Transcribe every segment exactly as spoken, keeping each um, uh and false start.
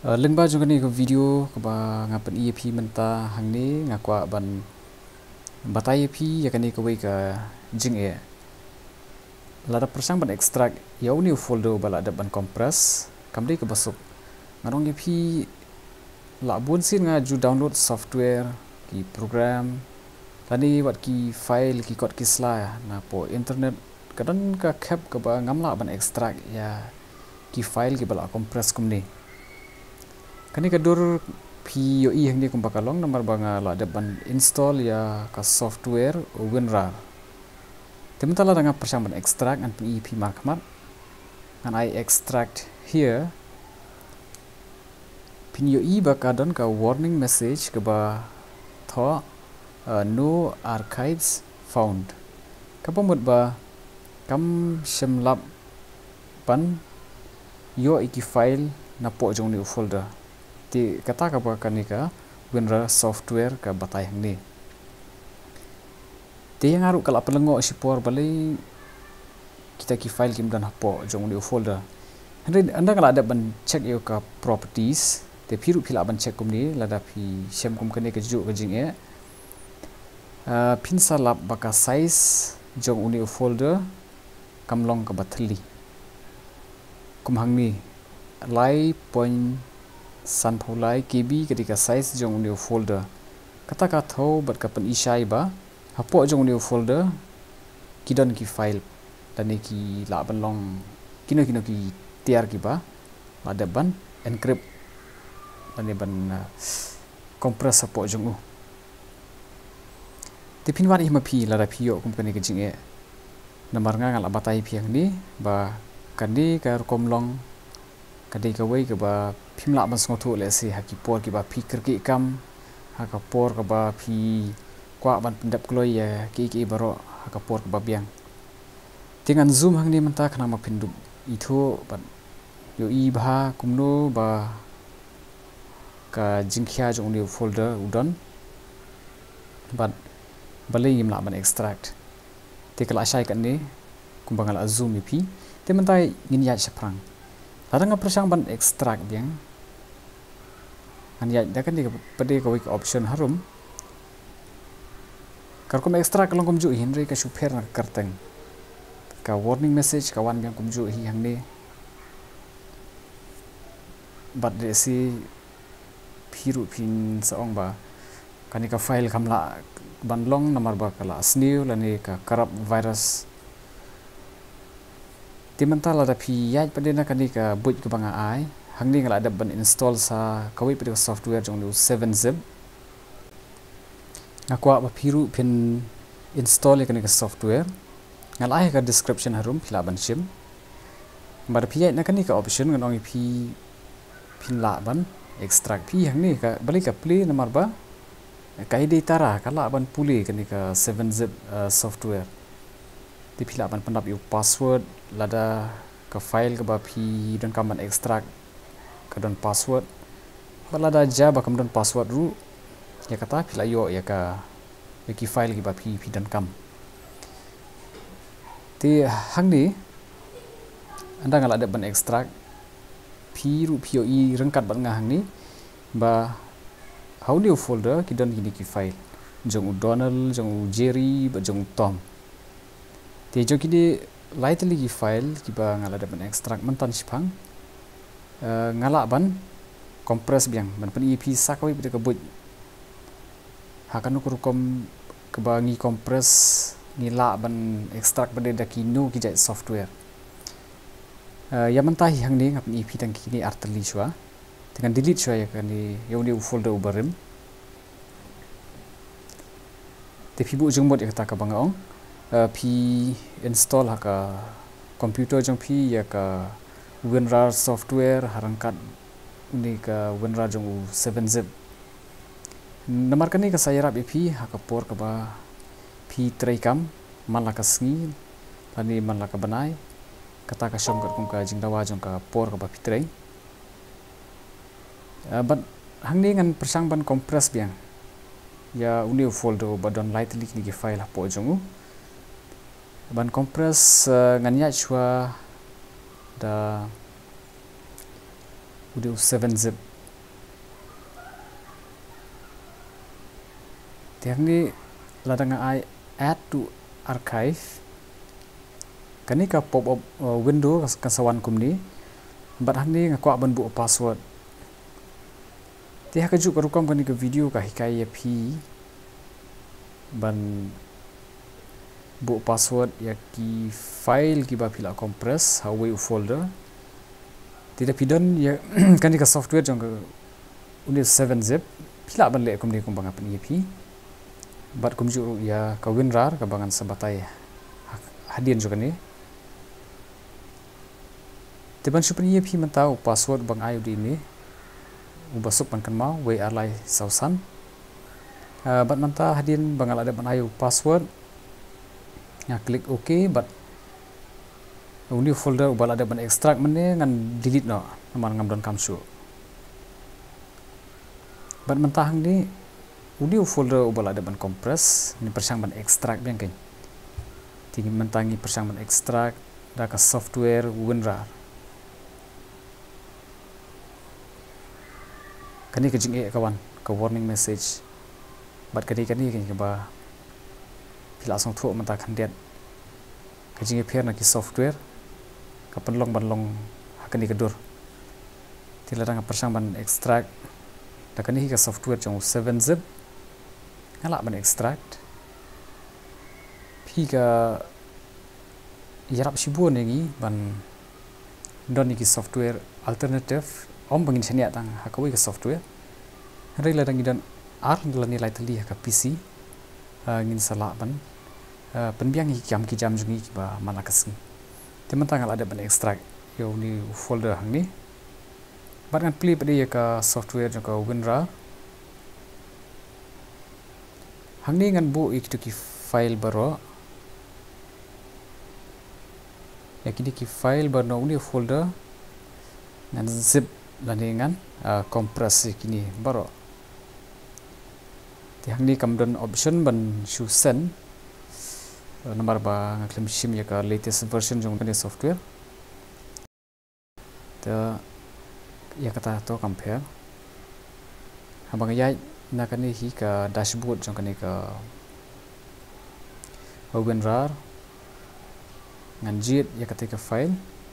Uh, link ba juga ni ke video ke ba ngapan E A P menta hang ni ngakwa ban batai E A P ya kan ni ke wei ke jing e lada persang ban extract ya uni folder bala ada ban compress kam dei ke basuk ngarong E A P la bun sin ngaju download software ki program tadi wat ki file ki kod ki sla na po internet kadang ka cap ke ba ngamla ban extract ya ki file ki bala compress kum ni kani kadur P O E hang ni kum bakalong nomor banga la ada ban install ya ka software WinRAR tementala dengan persang ban extract and E A P markmat and I extract here P O E bakadon ka warning message ke ba tho uh, no archives found kapamut ba kam shemlap ban yo iki file na po jong ni folder ti kata ka ba kanika WinRAR software ka batai hang ni ti yang aru kala pelengo sipor balai kita ki file kim dan hapo jong ni folder anda anda kala ada ban check yo ka properties te piru pila ban check kum ni lada pi shem kum kane ke ju ke jing e uh, pin salap baka size jong uni folder kamlong ka bathli kum hang ni lai point san phulai kb ketika size jong uni folder kata ka tho bat ka pan isai ba hapo jong uni folder kidon ki file dan ki la ban long kino kino ki tiar ki ba ada ban encrypt dan ban uh, compress hapo jong u tipin wan hima pi la da pi yo kum kane ke jing e namar nga ngal abatai pi hang ni ba kadi ka komlong kadi ka wei ke ba phimla ban sngotu le si hakipor ki ba pikir ki kam hakapor ka ba pi kwa ban pendap kloi ya ki ki baro hakapor ka ba biang tingan zoom hang ni menta khana ma pindu itho ban yo i bha kumno ba ka jingkhia jong ni folder udon ban balai imla ban extract te kala shai kan ni kumbangal zoom pi te mentai ngin ya saprang ladang persang ban extract biang an ya da kan ni pade ko wik option harum kar kum extract long kum ju hinri ka super na karteng ka warning message ka wan biang kum ju hi hang ni bat de si piru pin saong ba kani ka file kamla banlong nomor ba kala snew lani ka corrupt virus timental ada pi yai padena kani ka buit ke banga ai hangni ngala ada ban install sa kawi pada software jong lu seven zip ngakwa ba piru pin install kani ka software ngala ai ka description harum pila ban sim bar pi yai na kani ka option ngongi pi pin la ban extract pi hang ni ka balik ka play nomor ba ka ide tara kala ban puli kani ka seven zip uh, software di pila ban pendap you password lada ka file ka ba pi don kam ban extract ka don password balada ja ba kam don password ru ya kata pila yo ya ka wiki file ki ba pi pi don kam ti hang ni anda ngala ada ban extract pi ru P O E rengkat ban ngahang ni ba how new folder ki don gini ki file jong Donald jong Jerry ba jong Tom te jo ki de lightly ki file ki ba ngala da ban extract mentan sipang uh, ngala ban compress biang ban pen E P sakawi bide ka buj hakan ku kom ke ba ngi compress ni la ban extract bade da ki no ki jai software Uh, ya mentahi hang ni ngap E P tang kini arteli chua dengan delete chua ya kan ni yo ni folder ubarim te pi bu jong mod ya kata ka bangaong uh, pi install haka computer jong pi ya ka WinRAR software harangkat ni ka WinRAR jong seven zip namar kan ni ka sayarap E P haka por ka ba pi tray kam man la ka sngi lani man la ka banai kata ka syong kat kum ka jing dawa jong ka por ka ba pitrai uh, but hang ni ngan persang ban compress biang ya uni folder ba don lightly ni ki file hapo jong ban compress uh, ngan ya chua da udah seven zip Tiang ni ladang ai add to archive. Kani ka pop up uh, window kasawan kum ni. Bat hang ni ngakwa ban bu password. Tiha ka juk rukam kani ke video ka hikai ya pi ban bu password ya ki file ki ba pila compress hawe folder. Tidak pidon ya kani ka software jong ka uni seven zip pila ban le kum ni kum bang apa ni pi. Bat kum juk ya ka winrar ka bangan sabatai hadian juga ni. Tiban supaya pi mentau password bang ayu di ni. Ubasuk ban kan mau we arlai sausan. Uh, bat manta hadian bang ada ban ayu password. Ya klik OK but uni folder ubal ada ban extract mene ngan delete no naman ngam don kamsu. Bat mentahang ni uni folder ubal ada ban compress ni persang ban extract biang kan. Tinggi mentangi persang ban extract da ka software winrar. Kani ka jing e kawan ka warning message. Bat kani kani kan ba pila song thu mata khandiat ka jing e pher na ki software ka panlong banlong hakani ka dur tila rang persang ban extract da kani ka software jong seven zip ngala ban extract pi ka yarap sibu nengi ban don ki software alternative om bangin chania tang hakawi ka software hari la dang idan ar la ni lai tali ka pc ngin sala ban penbiang ki jam ki jam jungi ba mana kasing teman tangal ada ban extract yo ni folder hang ni bat ngan play pada ya ka software ka winrar hang ni ngan bu ik tu ki file baro ya kini ki file baro ni folder ngan zip lani ngan compress kini baro ti hang ni kam don option ban show send nomor ba ngaklim sim ya ka latest version jong kani software ta ya kata to compare habang ya na kani hi ka dashboard jong kani ka winrar ngan jit ya kata ka file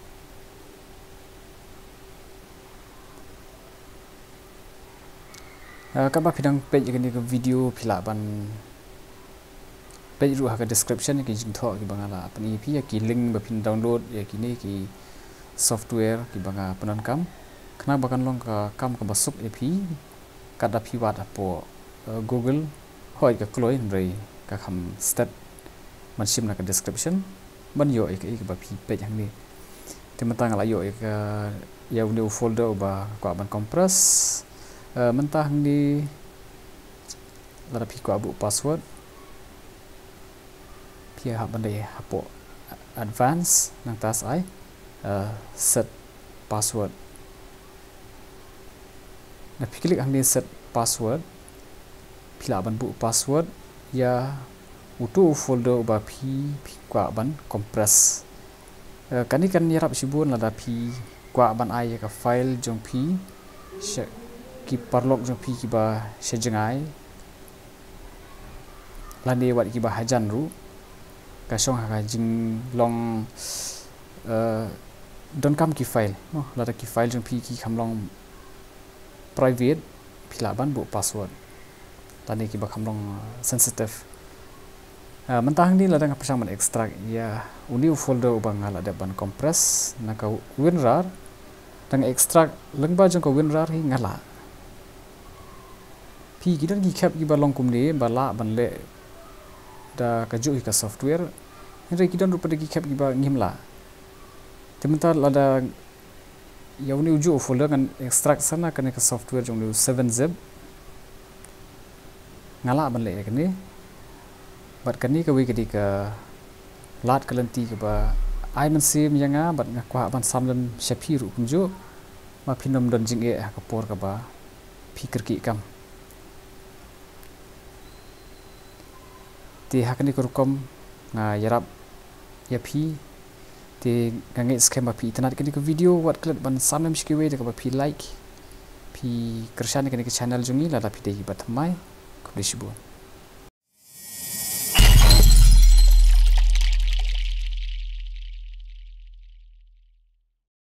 uh, kaba pidang page kani ka video pila ban page ru ha ka description ki jing tho ki bangala apni pi ya ki link ba pin download ya ki ni ki software ki banga panan kam khna bakan long ka kam ka basuk ap kada pi wat apo uh, google hoi ka kloi rei ka kham stat man sim na ka description ban yo ek ek ba pi page hang ni te matang la yo ek ya new folder ba ka ban compress uh, mentah ni la pi ko abu password pia ha bandai hapo advance nang tas ai uh, set password na piklik hang ni set password pila ban bu password ya utu folder ba pi pi kwa ban compress uh, kani kan yarap sibun lada pi kwa ban ai ka file jong pi ki parlok jong pi ki ba sejengai lani wat ki ba hajan ru ka song ha jing long uh, don kam ki file no lada ki file jong pi ki kham long private pila ban bu password tani ki ba kham long sensitive uh, mentang ni ladang pasang ban extract ya uni folder ubang ala da ban compress na ka winrar dang extract lengba jong ka winrar hi ngala pi ki don ki khap ki ba long kum ni ba la ban le da ka ju ka software henry ki don rupa ki khap ki ba ngimla tementar lada ya uni uju folder kan extract sana kan ka software jong seven zip ngala ban le kan ni bat kan ni ka wi ki ka lat kalanti ka ba ai man sim yanga bat ngakwa ban samlan shapiru kunju ma phinom don jing e ka por ka ba phikir ki kam ti hakani kurkom nga yarap ya pi ti ngangai skema pi tanat kini ko video wat klet ban samem shkiwe de ka pi like pi kersane kini ke channel jungi la pi de bat mai ko disibun